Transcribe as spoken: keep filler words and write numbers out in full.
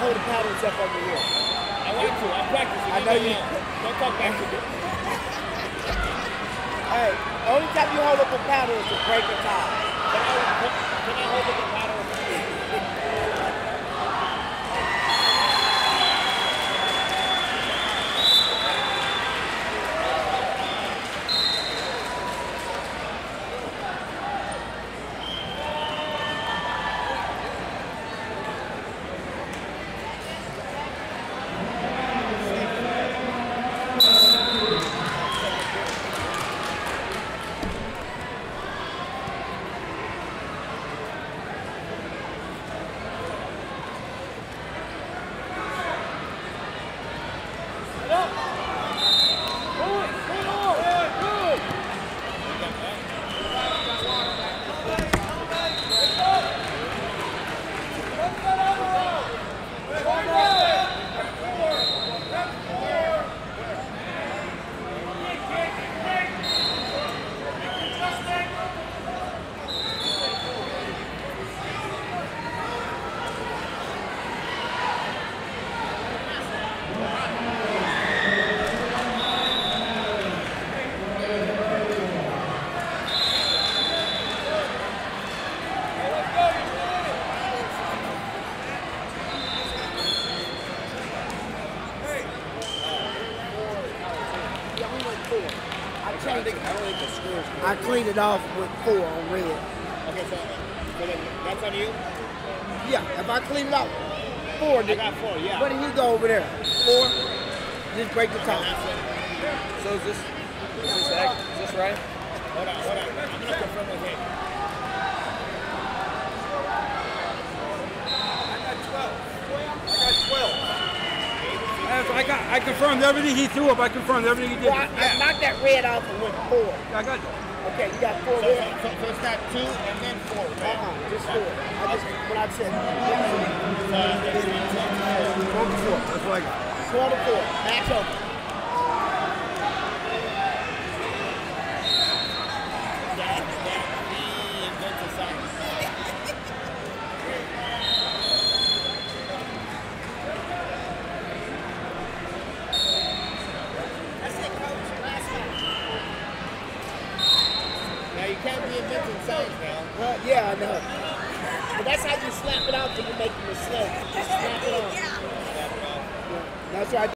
hold the paddles up over here. I want to. I'm practicing. I know you. Don't talk back to me. Hey, the only time you hold up a paddle is to break a tie. Can I, can I hold up the paddle? I think I don't think the scores. I cleaned it off with four on red. Okay, so, so then that's on you? Yeah, if I clean it off, four. I got four, yeah. Where did he go over there? Four. Just break the top. So is this, is this, act, is this right? Hold on, hold on. I'm going to confirm with him. I got twelve. I got twelve. I got. I confirmed everything he threw up. I confirmed everything he did. Well, I, I knocked that red off and went four. I got. Okay, you got four So, red. so, so it's not two and then four, right? Uh-uh, just four. I just, what I said. twelve to four. That's what I got. twelve to four. Match over. That, that, he invents a science. Now you can't be inventing science now. Well, yeah, I know. But that's how you slap it out till you make a mistake. Just slap it off. Slap it off. That's right.